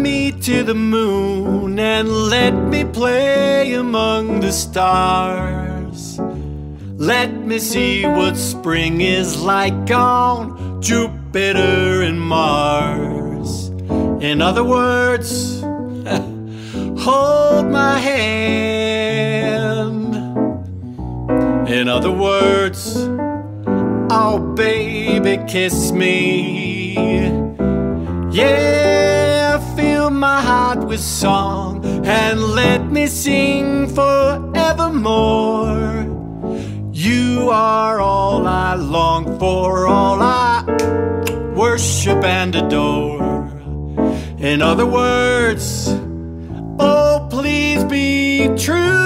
me to the moon and let me play among the stars. Let me see what spring is like on Jupiter and Mars. In other words, hold my hand. In other words, oh baby, kiss me. Yeah, fill my heart with song and let me sing forevermore. You are all I long for, all I worship and adore. In other words, oh please be true.